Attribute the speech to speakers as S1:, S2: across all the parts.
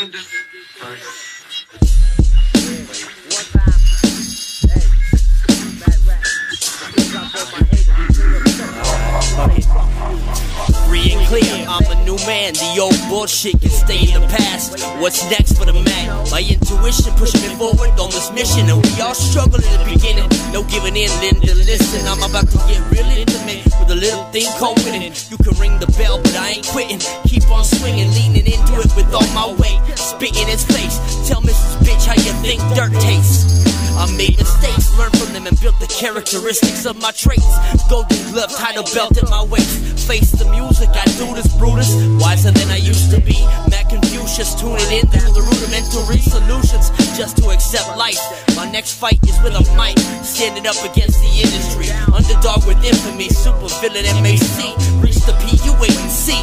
S1: Free and clear, I'm a new man. The old bullshit can stay in the past. What's next for the man? My intuition pushing me forward on this mission, and we all struggle in the beginning. No giving in, listen. I'm about to get real intimate with a little thing called winning. You can ring the bell, but I ain't quitting. Keep on swinging, leaning into it with all my weight. Spit in his face. Tell Mrs. Bitch how you think dirt tastes. I made mistakes, learned from them and built the characteristics of my traits. Golden glove, title belt in my waist. Face the music, I do this Brutus. Wiser than I used to be. Mad Confucius, tuning in through the rudimentary solutions just to accept life. My next fight is with a mic, standing up against the industry. Underdog with infamy, super villain MAC. Reach the P, you wait and see.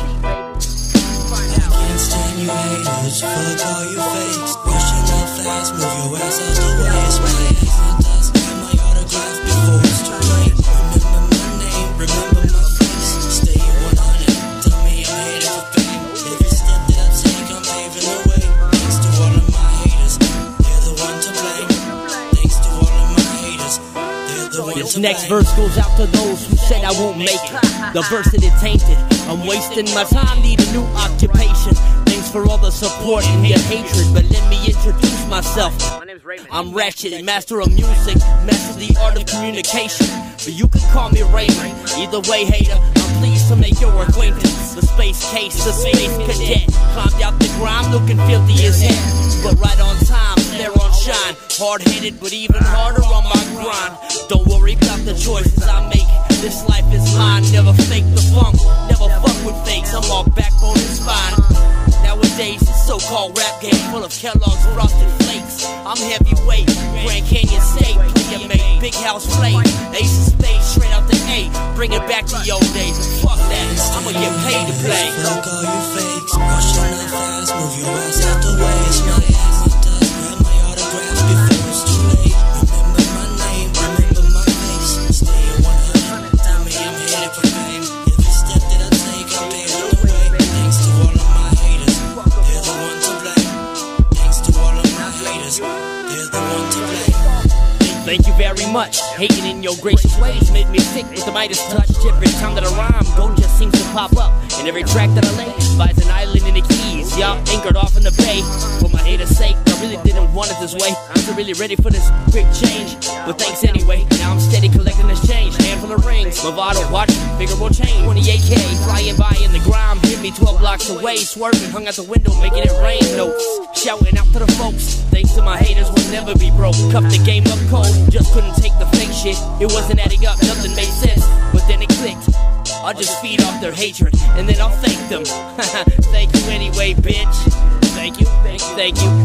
S2: I can't stand you haters, fuck all you fakes. Rushing up fast, move your ass out the way. It's my accent dust, got my autograph before it's too late. Remember my name, remember my face. Stay at 100, tell me I'm headed for fame. Every step that I take, I'm paving the way. Thanks to all of my haters, they're the one to blame. Thanks to all of my haters, they're the one to blame.
S1: This next verse goes out to those who said I won't make it. The verse that it tainted. I'm wasting my time, need a new occupation. Thanks for all the support and your hatred, but let me introduce myself. I'm Ratchet, master of music, master the art of communication. But you can call me Raymond. Either way, hater, I'm pleased to make your acquaintance. The space case, the space cadet, climbed out the grime looking filthy as hell. But right on time, there on shine. Hard-headed, but even harder on my grind. Don't worry about the choices I make. This life is mine, never fake the funk, never fuck with fakes. I'm all backbone and spine. Nowadays, this so-called rap game full of Kellogg's Frosted Flakes. I'm heavyweight, Grand Canyon State, player mate, big house plate. Ace of spades, straight out the A. Bring it back to the old days, and fuck that, I'ma get paid to play.
S2: Fuck all you fakes, rushing up fast, move your ass out the way. It's my accent dust, grab my autograph before it's too late. Remember my name, remember my face. Stay at 100, tell me I'm headed for fame. Every step that I take, I'm paving the way. Thanks to all of my haters, they're the one to blame. Thanks to all of my haters, they're the one to blame.
S1: Thank you very much. Hating in your gracious ways made me sick with the Midas touch. Every time that I rhyme, gold just seems to pop up. And every track that I lay buys an island in the Keys. Y'all anchored off in the bay. For my haters' sake, I really didn't want it this way. I'm still really ready for this quick change. But thanks anyway. Now I'm steady collecting this change. Handful of rings, Movado watch, figurable chain. 28K flying by in the grime. Hit me 12 blocks away, swerving, hung out the window, making it rain. Notes shouting out to the folks. Thanks to my haters, we'll never be broke. Cuffed the game up cold. Just couldn't take the fake shit. It wasn't adding up, nothing made sense. But then it clicked. I'll just feed off their hatred, and then I'll thank them. Thank you anyway, bitch. Thank you, thank you, thank you.